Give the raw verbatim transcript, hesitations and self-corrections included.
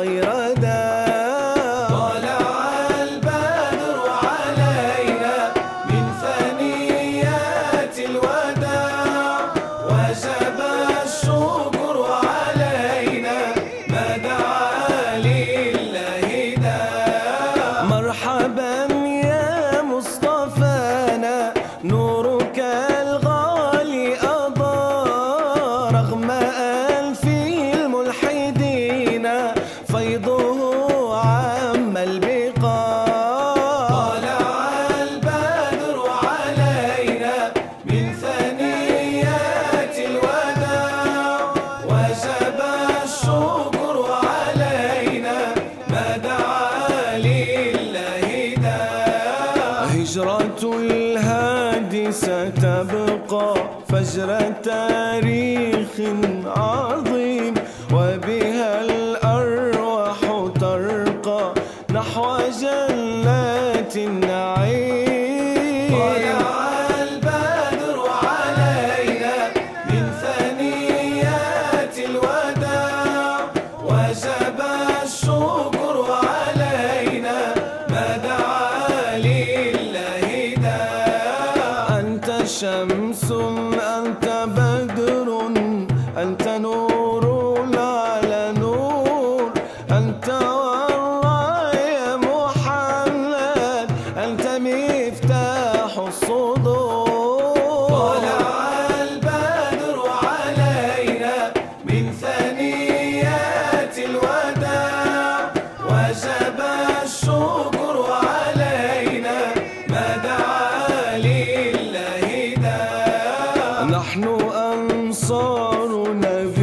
غير داع. طلع البدر علينا من ثنيات الوداع، وجب الشكر علينا ما دعا لله داع. مرحبا يا مصطفانا، نورك الغالي أضاء رغم ألف الملحدين، فيضه عم البقاع. طلع البدر علينا من ثنيات الوداع، وجب الشكر علينا ما دعا لله داع. هجرة الهادي ستبقى فجر تاريخ عظيم، وبها الأرواح ترقى نحو جنات النعيم. طلع البدر علينا من ثنيات الوداع، وجب الشكر علينا ما دعا لله داع. أنت شمس أنت بدر أنت نور على نور، أنت والراية محمد، أنت مفتاح الصدور. طلع البدر علينا من ثنيات الوداع، وجب الشكر علينا ما دعا لله داع. نحن أنصار نبي